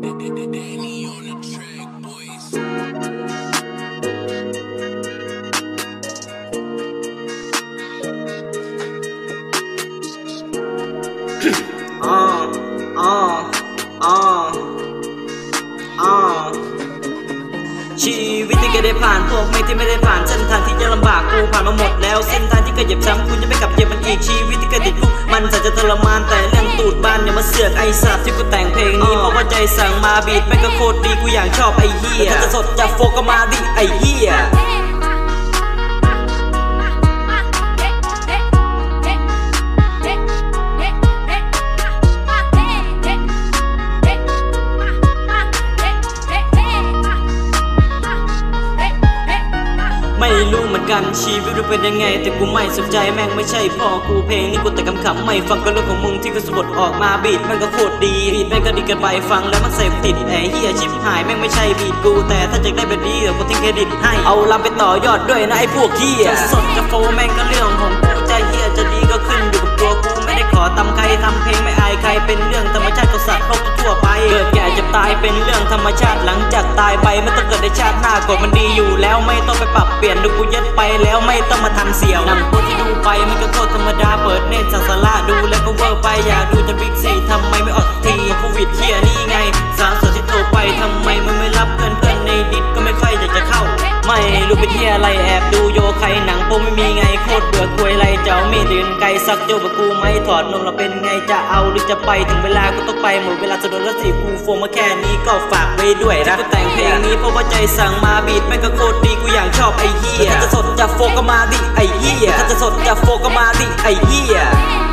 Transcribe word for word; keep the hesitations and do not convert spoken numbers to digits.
อ๋ออ๋ออ๋ออ๋อชีวิตที่เคยได้ผ่านพวกไม่ที่ไม่ได้ผ่านเส้นทางที่จะลำบากกูผ่านมาหมดแล้วเส้นทางที่เคยเหยียบซ้ำกูจะไม่กลับเหยียบมันอีกชีวิตที่เคยติดคุกมันสัจจะทรมานแต่เรื่องตูดบ้านอย่ามาเสือกไอ้สัตว์ที่กูแต่งเพลงนี้เพราะว่าใจสั่งมาบีทแม่งก็โคตรดีกูอย่างชอบไอ้เหี้ยถ้าจะสดจะโฟก็มาดิไอ้เหี้ยไม่รู้เหมือนกันชีวิตมันเป็นยังไงแต่กูไม่สนใจแม่งไม่ใช่พ่อกูเพลงนี่กูแต่คำขำไม่ฟังก็เรื่องของมึงที่กูสะบัดออกมาบีทแม่งก็โคตรดีบีทแม่งก็ดีกันไปฟังแล้วมันเสพติดแหมเฮียชิบหายแม่งไม่ใช่บีทกูแต่ถ้าจะได้แบบนี้เดี๋ยวกูทิ้งเครดิตให้เอาลำไปต่อยอดด้วยนะไอ้พวกเฮียสดจะโฟแม่งก็เรื่องของกูใจเฮียจะดีก็ขึ้นอยู่กับตัวกูไม่ได้ขอตำใครทำเพลงไม่อายใครเป็นเรื่องธรรมชาติของสัตว์โลกทั่วไปเกิดแก่เจ็บตายเป็นเรื่องธรรมชาติหลังจากตายไปไม่ต้องเกิดในชาติหน้ากฎมันดีอยู่แล้วไม่ต้องไปปรับเปลี่ยนดูกูยัดไปแล้วไม่ต้องมาทำเสี่ยวนำตัวที่ดูไปมันก็โคตรธรรมดาเปิดเน็ตสั่งสาระดูแล้วก็เวอร์ไปอยากดูจนบิ๊กซีทำไมไม่ออกทีโควิดเฮียนี่ไงสาวสาวที่โทรไปทำไมมันไม่รับเพื่อนเพื่อนในดิสก็ไม่ค่อยอยากจะเข้าไม่รู้เป็นเฮียอะไรแอบดูโยใครหนังโปไม่มีไงโคตรเบื่อคุยไรเจ้ามีดินไก่ซักโยกับกูไม่ถอดนมเราเป็นไงจะเอาหรือจะไปถึงเวลาก็ต้องไปหมดเวลาจะโดนแล้วสิกูโฟมมาแค่นี้ก็ฝากไว้ด้วยนะกูแต่งเพลงนี้เพราะว่าใจสั่งมาบีทแม่งก็โคตรดีกูอย่างชอบไอ้เหี้ยถ้าจะสดจะโฟก็มาดิไอ้เหี้ยถ้าจะสดจะโฟก็มาดิไอ้เหี้ย